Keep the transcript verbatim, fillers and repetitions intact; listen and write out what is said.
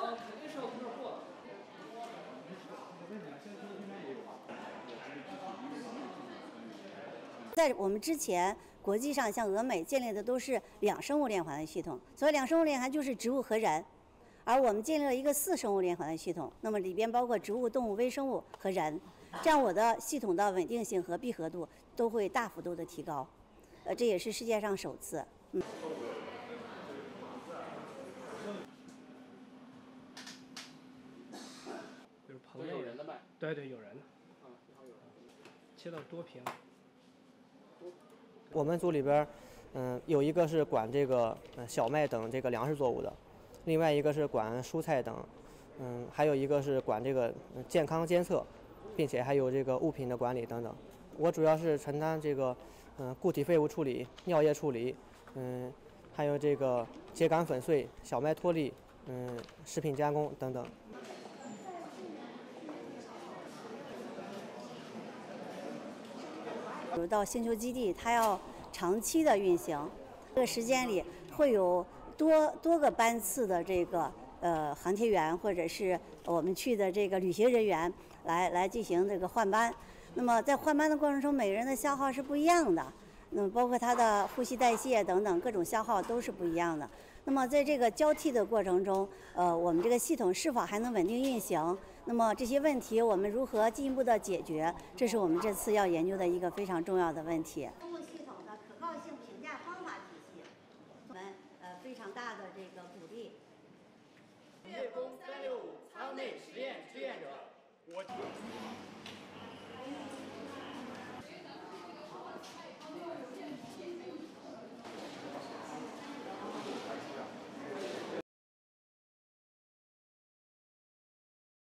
肯定是要从这儿过的。 在我们之前，国际上像俄美建立的都是两生物链环的系统，所以两生物链环就是植物和人，而我们建立了一个四生物链环的系统，那么里边包括植物、动物、微生物和人，这样我的系统的稳定性和闭合度都会大幅度的提高，呃，这也是世界上首次。嗯。 就是朋友，有人的脉。对对，有人的。啊，非常有人。切到多屏。 我们组里边，嗯、呃，有一个是管这个呃小麦等这个粮食作物的，另外一个是管蔬菜等，嗯，还有一个是管这个健康监测，并且还有这个物品的管理等等。我主要是承担这个，嗯、呃，固体废物处理、尿液处理，嗯，还有这个秸秆粉碎、小麦脱粒，嗯，食品加工等等。 比如到星球基地，它要长期的运行，这个时间里会有多多个班次的这个呃航天员或者是我们去的这个旅行人员来来进行这个换班。那么在换班的过程中，每个人的消耗是不一样的，那么包括他的呼吸代谢等等各种消耗都是不一样的。那么在这个交替的过程中，呃，我们这个系统是否还能稳定运行？那么这些问题我们如何进一步的解决？这是我们这次要研究的一个非常重要的问题。生物系统的可靠性评价方法体系，我们呃非常大的这个鼓励。 月工三六五舱内实验志愿者，我。